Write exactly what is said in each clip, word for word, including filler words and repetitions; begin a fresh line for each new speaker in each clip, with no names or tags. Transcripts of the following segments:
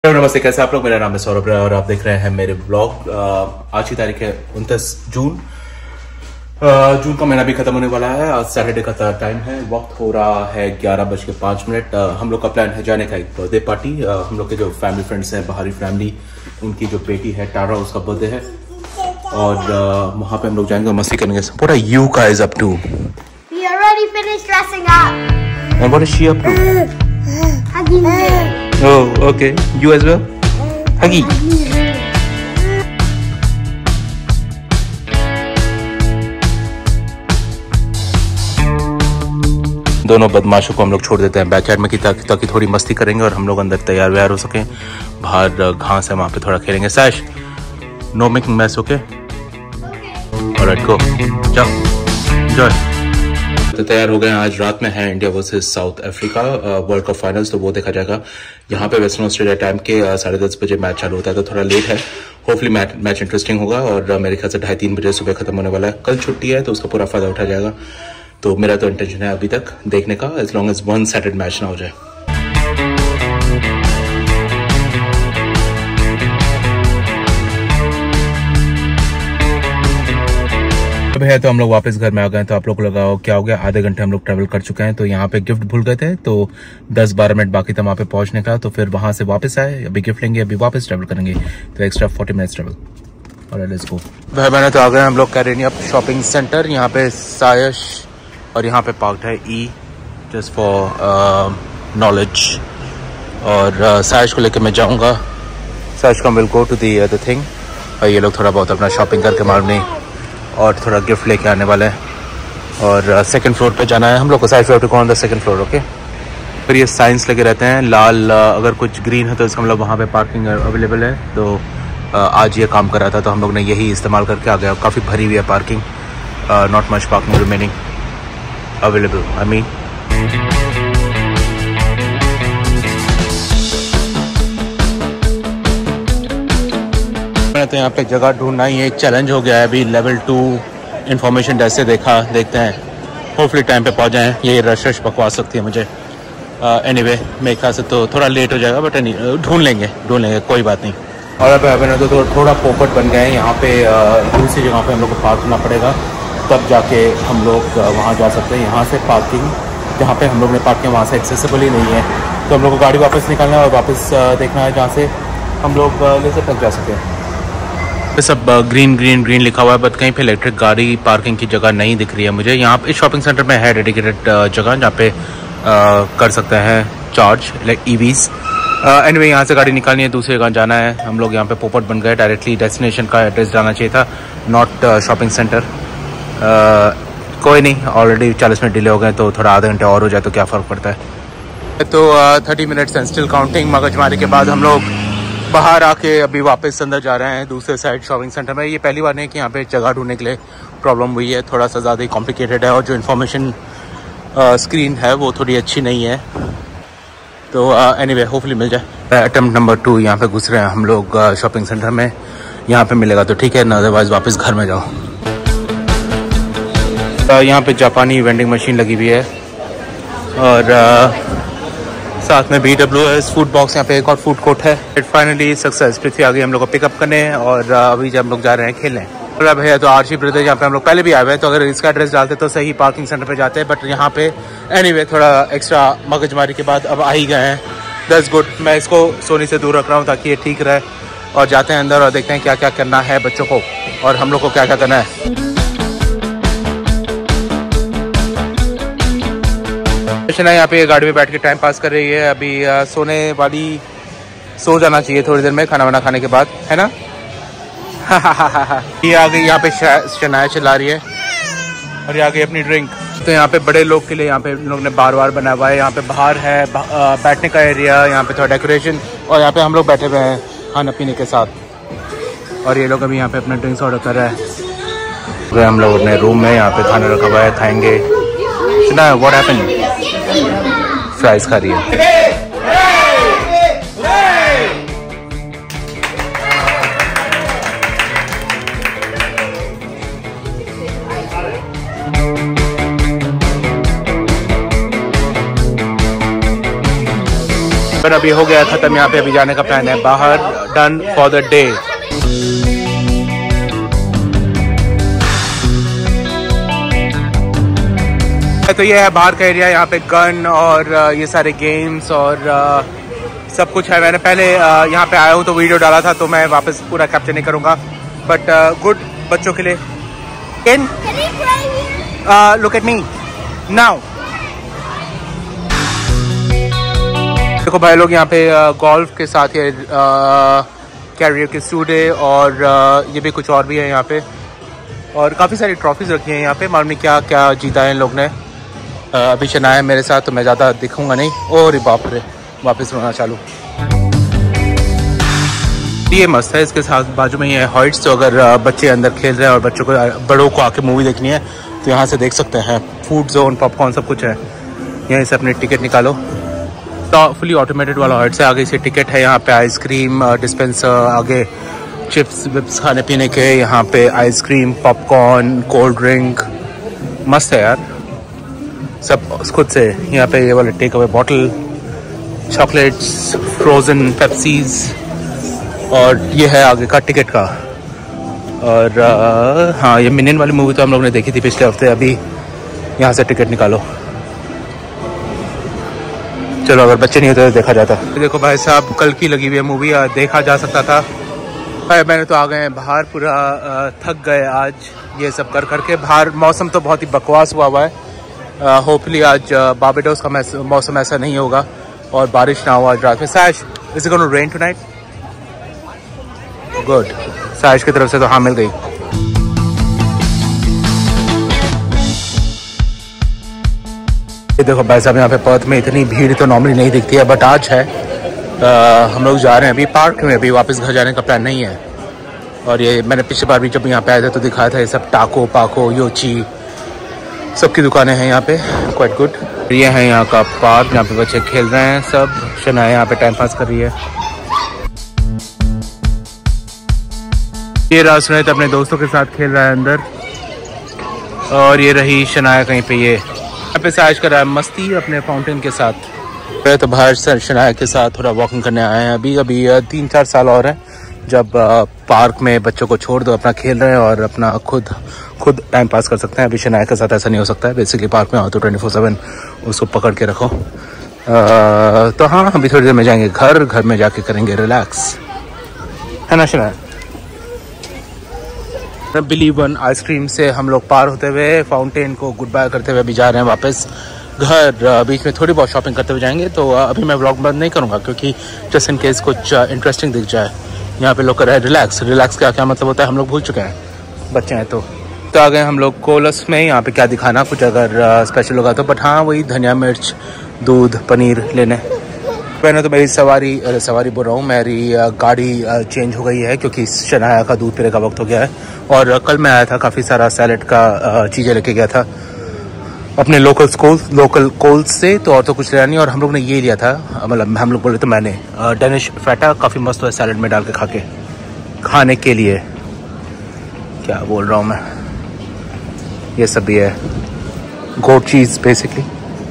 नमस्ते, कैसे आप लोग। मेरा नाम है सौरभ राय और आप देख रहे हैं मेरे ब्लॉग। आज की तारीख है उनतीस जून। जून का महीना भी खत्म होने वाला है। आज सैटरडे का टाइम है, वक्त हो रहा है ग्यारह बज के पाँच मिनट। हम लोग का प्लान है जाने का एक बर्थडे पार्टी। हम लोग के जो फैमिली फ्रेंड्स हैं, बाहरी फैमिली, उनकी जो बेटी है टारा, उसका बर्थडे है और वहाँ पे हम लोग जाएंगे, मस्ती करेंगे। पूरा यू का is up to
We already finished dressing up.
And what is she up to?
Hugging me.
Oh, okay. You as well? Huggy. दोनों बदमाशों को हम लोग छोड़ देते हैं बैकयार्ड में, ताकि ताकि थोड़ी मस्ती करेंगे और हम लोग अंदर तैयार व्यार हो सकें। बाहर घास है, वहाँ पे थोड़ा खेलेंगे। Sash, no making mess, okay? Alright, go, जाओ, एंजॉय। तो तैयार हो गए हैं। आज रात में है India versus South Africa World Cup finals, तो वो देखा जाएगा। यहाँ पे वेस्टर्न ऑस्ट्रेलिया टाइम के साढ़े दस बजे मैच चालू होता है, तो थोड़ा लेट है। होपफुली मैच मैच इंटरेस्टिंग होगा और मेरे ख्याल से ढाई तीन बजे सुबह खत्म होने वाला है। कल छुट्टी है तो उसका पूरा फायदा उठा जाएगा। तो मेरा तो इंटेंशन है अभी तक देखने का, as long as one sided match ना हो जाए। है तो हम लोग वापस घर में आ गए। तो आप लोग को लगा क्या हो गया, आधे घंटे हम लोग ट्रैवल कर चुके हैं। तो यहाँ पे गिफ्ट भूल गए थे, तो दस बारह मिनट बाकी था वहाँ पे पहुंचने का। तो फिर वहां से वापस आए, अभी गिफ्ट लेंगे, अभी वापस ट्रैवल करेंगे, तो एक्स्ट्रा फोर्टी मिनट्स ट्रैवल। और लेट्स गो। भाई बहन तो आ गए हम लोग कैरेनिया शॉपिंग सेंटर। यहाँ पे सायश और यहाँ पे पार्क्ड है ई, जस्ट फॉर नॉलेज। और सायश को लेकर मैं जाऊँगा। सायश का will go to the other thing. और ये लोग थोड़ा बहुत अपना शॉपिंग करके मालूम और थोड़ा गिफ्ट लेके आने वाले हैं। और सेकंड फ्लोर पे जाना है हम लोग को। Side floor to on the second floor, okay. फिर ये साइंस लगे रहते हैं लाल, अगर कुछ ग्रीन है तो इसका मतलब वहाँ पे पार्किंग अवेलेबल है। तो आज ये काम कर रहा था, तो हम लोग ने यही इस्तेमाल करके आ गया। काफ़ी भरी हुई है parking, not much parking remaining available, I mean. तो यहाँ पे जगह ढूंढना ही एक चैलेंज हो गया है। अभी लेवल टू इन्फॉर्मेशन डेस्क से देखा, देखते हैं होपफुली टाइम पे पहुँच जाएँ। ये रश रश बकवास सकती है मुझे। एनीवे मेरे ख्याल से तो थोड़ा लेट हो जाएगा, बट ढूंढ लेंगे ढूंढ लेंगे कोई बात नहीं। और अब मैंने तो, तो थोड़ा पोपट बन गए हैं। यहाँ पे दूसरी जगह पे हम लोग को पार्क करना पड़ेगा, तब जाके हम लोग वहाँ जा सकते हैं। यहाँ से पार्किंग जहाँ पे हम लोग ने पार्क किया वहाँ से एक्सेसिबल ही नहीं है, तो हम लोग को गाड़ी वापस निकालना है और वापस देखना है जहाँ से हम लोग ले से तक जा सकें। सब ग्रीन ग्रीन ग्रीन लिखा हुआ है, बट कहीं पे इलेक्ट्रिक गाड़ी पार्किंग की जगह नहीं दिख रही है मुझे। यहाँ पे शॉपिंग सेंटर में है डेडिकेटेड जगह जहाँ पे आ, कर सकते हैं चार्ज लाइक ईवीज। एनीवे यहाँ से गाड़ी निकालनी है, दूसरी जगह जाना है। हम लोग यहाँ पे पोपट बन गए। डायरेक्टली डेस्टिनेशन का एड्रेस डालना चाहिए था, नॉट शॉपिंग सेंटर। कोई नहीं, ऑलरेडी चालीस मिनट डिले हो गए, तो थोड़ा आधे घंटे और हो जाए तो क्या फ़र्क पड़ता है। तो thirty minutes and still counting. मगजमारी के बाद हम लोग बाहर आके अभी वापस अंदर जा रहे हैं दूसरे साइड शॉपिंग सेंटर में। ये पहली बार नहीं कि यहाँ पे जगह ढूंढने के लिए प्रॉब्लम हुई है, थोड़ा सा ज़्यादा ही कॉम्प्लिकेटेड है और जो इन्फॉर्मेशन स्क्रीन है वो थोड़ी अच्छी नहीं है। तो एनीवे होपफुली मिल जाए। अटेम्प्ट नंबर टू यहाँ पे घुस रहे हैं हम लोग शॉपिंग सेंटर में। यहाँ पे मिलेगा तो ठीक है, ना अदरवाइज वापस घर में जाओ। uh, यहाँ पे जापानी वेंडिंग मशीन लगी हुई है और uh, साथ में B W S food box, यहाँ पे एक और फूड कोर्ट है। It finally success. पृथ्वी आ गई हम लोग को पिकअप करने और अभी जब हम लोग जा रहे हैं खेलने। भैया तो आरसी ब्रदर, यहाँ पे हम लोग पहले भी आए हुए हैं, तो अगर इसका एड्रेस डालते तो सही पार्किंग सेंटर पे जाते हैं, बट यहाँ पे एनीवे थोड़ा एक्स्ट्रा मगजमारी के बाद अब आ ही गए हैं। That's good. मैं इसको सोनी से दूर रख रहा हूँ ताकि ये ठीक रहे। और जाते हैं अंदर और देखते हैं क्या क्या करना है बच्चों को और हम लोग को क्या क्या करना है। यहाँ पे गाड़ी में बैठ के टाइम पास कर रही है। अभी आ, सोने वाली सो जाना चाहिए थोड़ी देर में खाना वाना खाने के बाद, है ना। ये आ गई यहाँ पे शनाया चला रही है और ये आ गई अपनी ड्रिंक। तो यहाँ पे बड़े लोग के लिए यहाँ पे लोग ने बार बार बनाया हुआ है। यहाँ पे बाहर है बैठने का एरिया, यहाँ पे थोड़ा डेकोरेशन, और यहाँ पे हम लोग बैठे हुए हैं खाना पीने के साथ। और ये लोग अभी यहाँ पे अपना ड्रिंक्स ऑर्डर कर रहे हैं। हम लोग अपने रूम में यहाँ पे खाना रखा हुआ है, खाएंगे। सुना व्हाट हैपेंड, फ्राइज खा रही है। फन अभी हो गया ख़त्म, यहाँ पे अभी जाने का प्लान है बाहर, डन फॉर द डे। तो ये है बाहर का एरिया, यहाँ पे गन और ये सारे गेम्स और सब कुछ है। मैंने पहले यहाँ पे आया हूँ तो वीडियो डाला था, तो मैं वापस पूरा कैप्चर नहीं करूँगा, बट गुड बच्चों के लिए। In look at me now. देखो भाई लोग यहाँ पे गोल्फ के साथ ये कैरियर के सूडे और आ, ये भी कुछ और भी है यहाँ पे, और काफ़ी सारी ट्रॉफीज रखी हैं यहाँ पे। मालूम नहीं क्या क्या जीता है इन लोग ने। अभी शनाया है मेरे साथ तो मैं ज़्यादा दिखूंगा नहीं। और बाप रे, वापस रोना चालू। ये मस्त है, इसके साथ बाजू में ही है हॉइट्स, तो अगर बच्चे अंदर खेल रहे हैं और बच्चों को बड़ों को आके मूवी देखनी है तो यहाँ से देख सकते हैं। फूड जोन, पॉपकॉर्न सब कुछ है। यहीं से अपनी टिकट निकालो। तो फुली ऑटोमेटेड वाला हॉइट्स है। आगे से टिकट है, यहाँ पे आइसक्रीम डिस्पेंसर, आगे चिप्स विप्स खाने पीने के, यहाँ पे आइसक्रीम, पॉपकॉर्न, कोल्ड ड्रिंक, मस्त है यार सब खुद से। यहाँ पे ये वाले take away bottle, chocolates, frozen Pepsis, और ये है आगे का टिकट का। और आ, हाँ, ये मिनियन वाली मूवी तो हम लोग ने देखी थी पिछले हफ्ते। अभी यहाँ से टिकट निकालो। चलो, अगर बच्चे नहीं होते तो देखा जाता। देखो भाई साहब, कल की लगी हुई है मूवी, देखा जा सकता था। भाई मैंने तो आ गए हैं बाहर, पूरा थक गए आज ये सब कर करके। बाहर मौसम तो बहुत ही बकवास हुआ हुआ है। होपफुली आज बारबाडोस का मौसम ऐसा नहीं होगा और बारिश ना हो आज रात में। Saish, is it gonna rain tonight? Good, Saish की तरफ से तो हाँ मिल गई। ये देखो भाई साहब, यहाँ पे पर्थ में इतनी भीड़ तो नॉर्मली नहीं दिखती है, बट आज है। आ, हम लोग जा रहे हैं अभी पार्क में, अभी वापस घर जाने का प्लान नहीं है। और ये मैंने पिछली बार भी जब यहाँ पे आया था तो दिखाया था, ये सब टाको पाको योची सबकी दुकानें हैं यहाँ पे, क्वाइट गुड। ये है यहाँ का पार्क, यहाँ पे बच्चे खेल रहे हैं सब। शनाया यहाँ पे टाइम पास कर रही है। ये रात सुनाई अपने दोस्तों के साथ खेल रहा है अंदर, और ये रही शनाया कहीं पे, ये यहाँ पे साइज कर रहा है मस्ती अपने फाउंटेन के साथ। मैं तो बाहर से शनाया के साथ थोड़ा वॉकिंग करने आए हैं। अभी अभी तीन चार साल और हैं जब पार्क में बच्चों को छोड़ दो, अपना खेल रहे हैं और अपना खुद खुद टाइम पास कर सकते हैं। अभी शनाया के साथ ऐसा नहीं हो सकता है। बेसिकली पार्क में आओ तो ट्वेंटी फोर सेवन उसको पकड़ के रखो। आ, तो हाँ, अभी थोड़ी देर में जाएंगे घर। घर में जाके करेंगे रिलैक्स, है ना शनाया? बिलीव वन आइसक्रीम से हम लोग पार होते हुए फाउंटेन को गुड बाय करते हुए अभी जा रहे हैं वापस घर। बीच में थोड़ी बहुत शॉपिंग करते हुए जाएंगे। तो अभी मैं व्लॉग बंद नहीं करूँगा क्योंकि जस्ट इन केस कुछ इंटरेस्टिंग दिख जाए। यहाँ पे लोग कर रहे हैं रिलैक्स। रिलैक्स का क्या मतलब होता है हम लोग भूल चुके हैं, बच्चे हैं तो। तो आ गए हम लोग कोलस में। यहाँ पे क्या दिखाना कुछ अगर स्पेशल होगा तो, बट हाँ वही धनिया मिर्च दूध पनीर लेने। मैंने तो मेरी सवारी अरे सवारी बोल रहा हूँ मेरी गाड़ी चेंज हो गई है क्योंकि शनाया का दूध पीने का वक्त हो गया है। और कल मैं आया था, काफ़ी सारा सैलेड का चीज़ें लेके गया था अपने लोकल कोल लोकल कोल्स से, तो और तो कुछ लेना नहीं। और हम लोग ने ये लिया था, मतलब हम लोग बोले तो मैंने डेनिश फैटा, काफ़ी मस्त है सैलेड में डाल के खा के खाने के लिए। क्या बोल रहा हूँ मैं, ये सब भी है गोट चीज़ बेसिकली।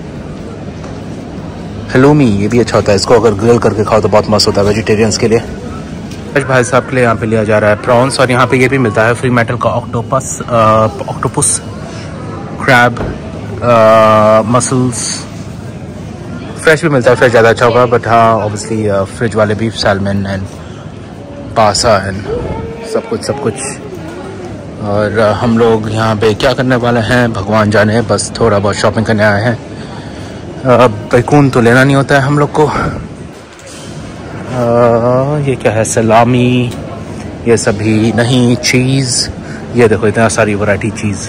हलूमी ये भी अच्छा होता है, इसको अगर ग्रिल करके खाओ तो बहुत मस्त होता है वेजिटेरियंस के लिए। आज भाई साहब के लिए यहाँ पे लिया जा रहा है प्रॉन्स, और यहाँ पे ये भी मिलता है फ्री मेटल का octopus octopus crab mussels. Fresh भी मिलता है, फ्रेश ज़्यादा अच्छा होगा, बट हाँ ऑब्वियसली फ्रिज वाले भी सैल्मन एंड पासा एंड सब कुछ सब कुछ। और uh, हम लोग यहाँ पे क्या करने वाले हैं भगवान जाने, बस थोड़ा बहुत शॉपिंग करने आए हैं। बैकून तो लेना नहीं होता है हम लोग को। आ, ये क्या है, सलामी, ये सभी नहीं, चीज़। ये देखो इतना सारी वैरायटी चीज़,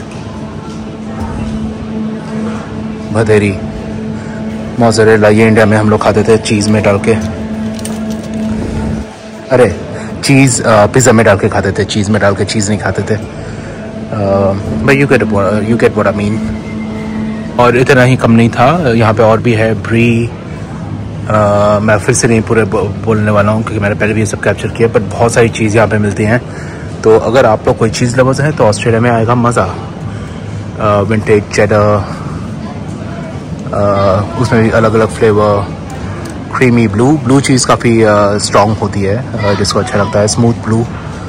भदेरी, मोज़रेला। ये इंडिया में हम लोग खाते थे चीज़ में डाल के, अरे चीज़ पिज़्ज़ा में डाल के खाते थे, चीज़ में डाल के चीज़ नहीं खाते थे। But you get you get what I mean. और इतना ही कम नहीं था, यहाँ पे और भी है ब्री। आ, मैं फिर से नहीं पूरे बोलने वाला हूँ क्योंकि मैंने पहले भी ये सब कैप्चर किया, बट बहुत सारी चीज़ यहाँ पे मिलती हैं। तो अगर आप लोग कोई चीज़ लवर्स हैं तो ऑस्ट्रेलिया में आएगा मज़ा। विंटेज चेडर, उसमें भी अलग अलग flavour, creamy blue. Blue cheese काफ़ी स्ट्रॉन्ग होती है, uh, जिसको अच्छा लगता है, स्मूथ ब्लू।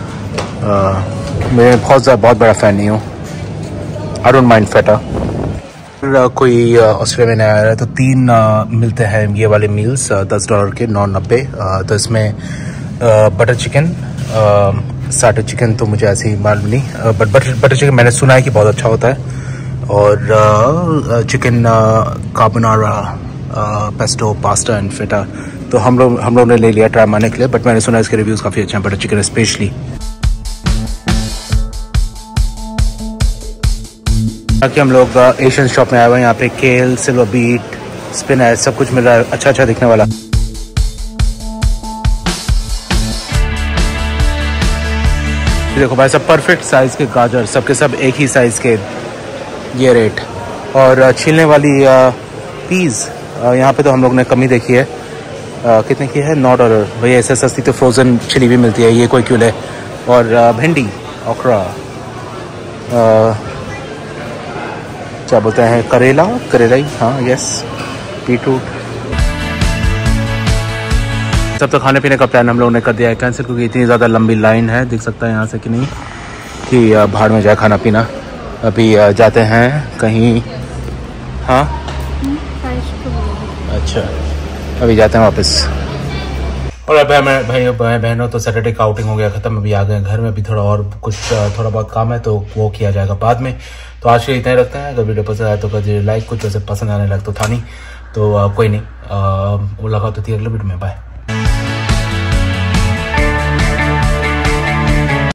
मैं बहुत ज़्यादा बहुत बड़ा फ़ैन नहीं हूँ। I don't mind feta. कोई ऑस्ट्रेलिया में आया है तो तीन uh, मिलते हैं ये वाले मील्स uh, दस डॉलर के, नौ नब्बे। uh, तो इसमें बटर चिकन, स्टार्टर चिकन तो मुझे ऐसे ही मालूम नहीं, बट बटर बटर चिकन मैंने सुना है कि बहुत अच्छा होता है, और chicken carbonara, pesto, pasta and feta. तो हम लोग हम लोग ने ले लिया ट्राई मारने के लिए, बट मैंने सुना इसके रिव्यूज़ काफ़ी अच्छे हैं बटर चिकन स्पेशली। बाकी हम लोग एशियन शॉप में आए हुए हैं। यहाँ पे केल, सिल्वर बीट, स्पिनच सब कुछ मिल रहा है, अच्छा अच्छा दिखने वाला। देखो भाई सब परफेक्ट साइज़ के गाजर, सबके सब एक ही साइज़ के, ये रेट। और छीलने वाली पीज़ यहाँ पे तो हम लोग ने कमी देखी है। आ, कितने की है? नौ डॉलर। भैया ऐसे सस्ती तो फ्रोज़न छिली भी मिलती है, ये कोई क्यों ले। और आ, भिंडी, ओकरा, क्या बोलते हैं, करेला, करेला ही, हाँ यस, बीटरूट। सब तो खाने पीने का प्लान हम लोगों ने कर दिया है कैंसिल, क्योंकि इतनी ज़्यादा लंबी लाइन है, देख सकता है यहाँ से कि नहीं, कि बाहर में जाए खाना पीना। अभी जाते हैं कहीं, हाँ अच्छा, अभी जाते हैं वापस। और अब मैं भाई बहनों तो सैटरडे का आउटिंग हो गया ख़त्म, अभी आ गए घर में। अभी थोड़ा और कुछ थोड़ा बहुत काम है तो वो किया जाएगा बाद में। तो आज के इतना ही रखते हैं। अगर वीडियो पसंद आया तो कर लाइक, कुछ वैसे पसंद आने लग तो था नहीं, तो कोई नहीं, वो लगा तो थी अगले वीडियो में। बाय।